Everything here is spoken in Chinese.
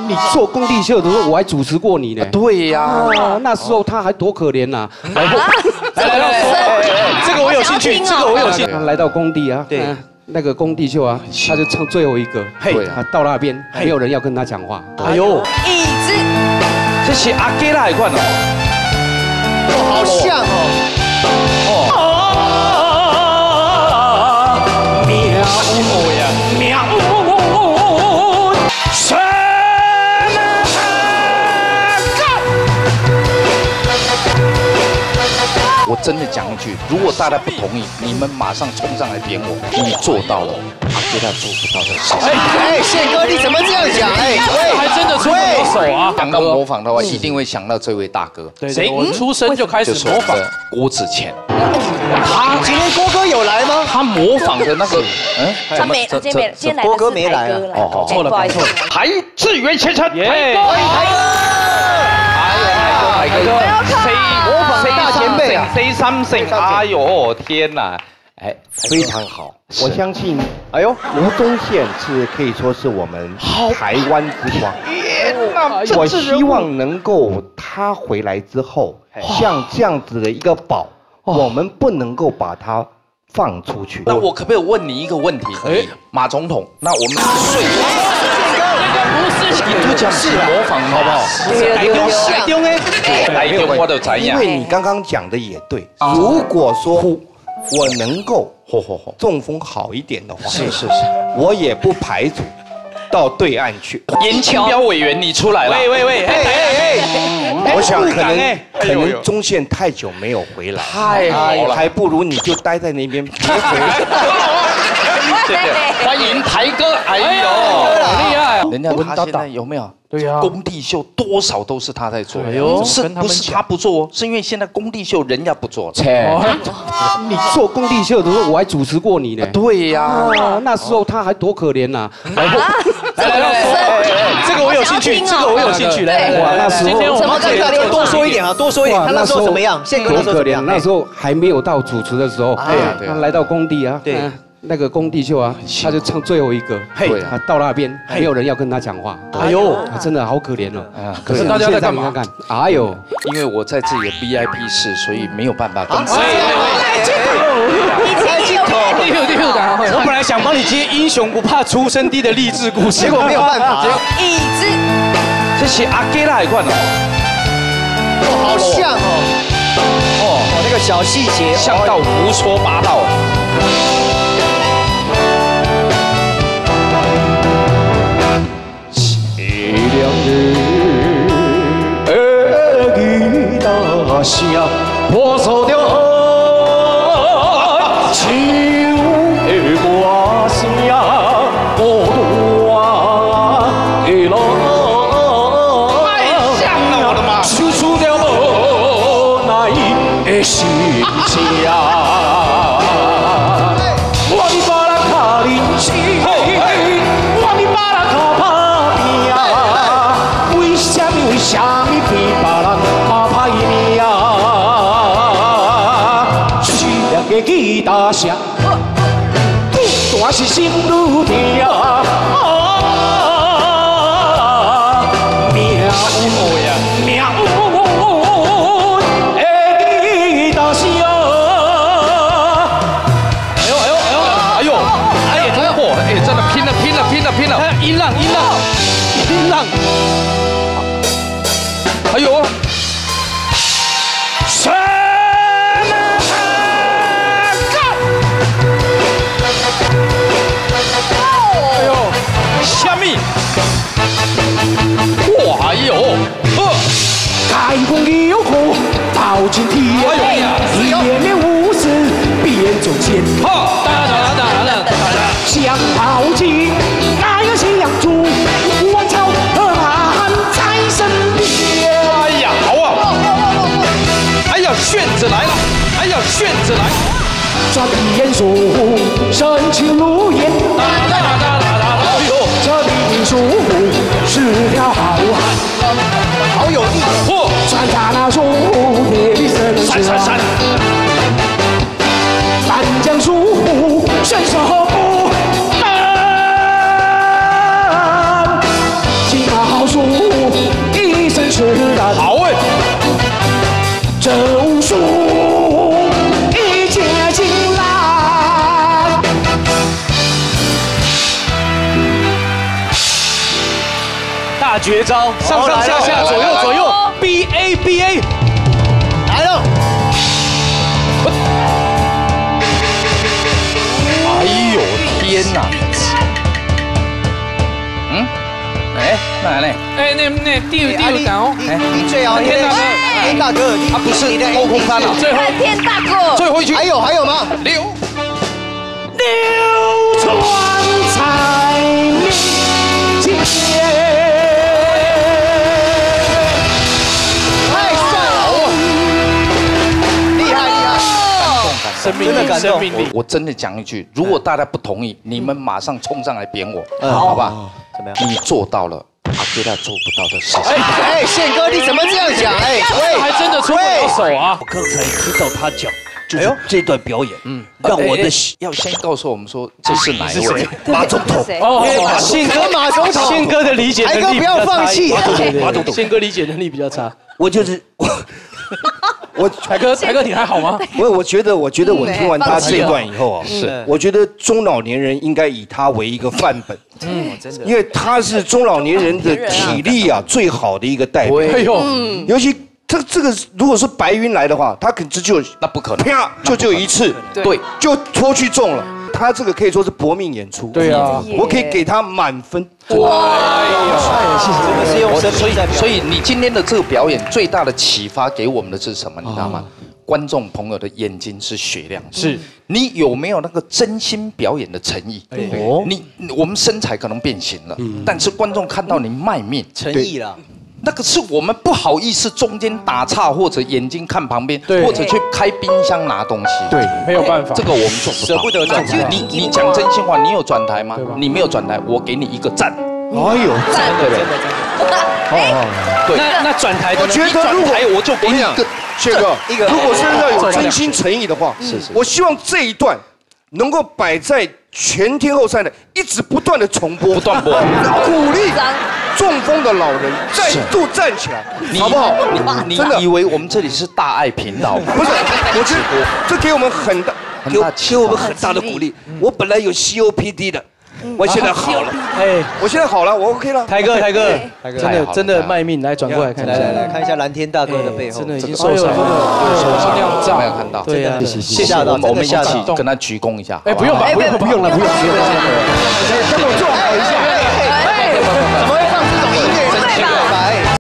你做工地秀的时候，我还主持过你呢。 对呀， 那时候他还多可怜呐。 来，这个我有兴趣，这个我有兴趣。 来到工地啊， 对， 那个工地秀啊，他就唱最后一个。 嘿， 到那边没有人要跟他讲话。 哎呦， 椅子， 这是阿基拉一款哦， 好像哦。 我真的讲一句，如果大家不同意，你们马上冲上来点我，你做到了，阿基拉做不到的事情。 哎，宪哥你怎么这样讲？哎， 还真的出过手啊！ 讲到模仿的话，一定会想到这位大哥。 谁？我出生就开始模仿郭子乾。 他今天郭哥有来吗？ 他模仿的那个， 他没，今天来郭哥没来啊。 哦，搞错了，搞错了。 台志远先生， 耶！ 台哥， 模仿大前辈啊 ，say something， 哎呦天哪！哎， 非常好，我相信，哎呦，吴宗宪是可以说是我们台湾之光。我希望能够他回来之后，像这样子的一个宝，我们不能够把它放出去。 那我可不可以问你一个问题？哎，马总统，那我们税。你都讲是模仿好不好？ 台中哎， 台中我都怎样？ 因为你刚刚讲的也对，如果说我能够中风好一点的话， 是， 我也不排除到对岸去。 严清标委员，你出来了。喂， 我想可能中线太久没有回来， 太好了， 还不如你就待在那边别回来。 欢迎台哥，哎呦， 厉害啊！ 人家他现在有没有？ 对呀， 工地秀多少都是他在做。 哎呦， 是不是他不做？是因为现在工地秀人家不做了。 你做工地秀的时候，我还主持过你呢。 对呀， 那时候他还多可怜呐。 来，这个我有兴趣，这个我有兴趣。来， 那时候怎么可怜？ 多说一点啊，多说一点。他那时候怎么样？宪哥那时候怎么样？ 那时候还没有到主持的时候，他来到工地啊，对。那个工地秀啊，他就唱最后一个，到那边没有人要跟他讲话，哎呦，真的好可怜哦。 可是大家在干嘛？ 哎呦， 因为我在自己的 VIP 室，所以没有办法跟。 我本来想帮你接英雄不怕出身低的励志故事， 结果没有办法。 椅子， 这是阿基拉一款哦， 好像哦，那个小细节像到胡说八道。 声破扫着秋的歌声，孤单的路， 太像了，我的妈！ 唱出了无奈的心情。我的巴拉卡人生，我的巴拉卡打拼，为什么比别人较歹命？个吉他声，但是心愈痛。命运呀，命运的吉他声。 哎呦，嚯！哎，真的拼了！ 音浪， 还有啊。虾米？哇哎呦！ 开封有火，跑进天，铁面无私变中间。想跑进那个新娘猪，万朝和马在身边。 哎呀，好啊！哎呀，旋子来了！ 转眼说深情如烟。这林树是条好汉， 好有力。 穿插那树铁的身上，单将树伸手不能，骑马好术一身是胆， 好哎， 这武术一剑进来。 大绝招，上上下下，左右左右 ，B A B A， 来了。 哎呦天哪！哎，哪来呢？ 哎，那第五档， 你最好天大哥， 他不是后空翻了， 最后蓝天大哥， 最后一句还有吗？ 流传在民间。 太帅了，厉害！ 生命力，生命力。 我真的讲一句，如果大家不同意，你们马上冲上来扁我， 好好吧？ 怎么样？ 你做到了阿基拉做不到的事情。 哎，宪哥，你怎么这样讲？哎， 还真的出不了手啊！ 我刚才听到他讲，就是这段表演，让我的要先告诉我们说这是哪一位？ 马总统。 哦， 宪哥马总统， 宪哥的理解能力台哥不要放弃， 马总统，宪哥理解能力比较差。 我就是我台哥你还好吗？ 我觉得我听完他这一段以后啊， 是我觉得中老年人应该以他为一个范本，真的，因为他是中老年人的体力啊最好的一个代表。 哎呦， 尤其这个如果是白云来的话，他可能就那不可能， 啪就一次， 对， 就拖去中了。他这个可以说是搏命演出。 对啊， 我可以给他满分。 这个是用生命在表演。 所以你今天的这个表演最大的启发给我们的是什么？你知道吗？观众朋友的眼睛是雪亮， 是你有没有那个真心表演的诚意？我们身材可能变形了，但是观众看到你卖命， 诚意啦。 那个是我们不好意思中间打岔，或者眼睛看旁边， 对或者去开冰箱拿东西。 对，没有办法， 这个我们做不到。 舍不得转台你讲真心话，你有转台吗？你没有转台，我给你一个赞。 哎呦， 赞对不对？对， 那转台的我呢？ 觉得如果我就给你一个。 宪哥，如果真的有真心诚意的话， 是我希望这一段能够摆在全天候赛的，一直不断的重播， 不断播， 鼓励中风的老人再度站起来，好不好？ 你真的以为我们这里是大爱频道？ 不是，我觉得这给我们很大给我们很大的鼓励。我本来有 COPD 的，我现在好了。 哎， 我现在好了，我 OK 了。 台哥， 太好了真的卖命，来转过来看一下， 来看一下蓝天大哥的背后， 真的已经受伤了，手上量有没有看到？ 对啊， 谢谢我们一起跟他鞠躬一下。 哎，不用吧，不用了， 让我做好一下。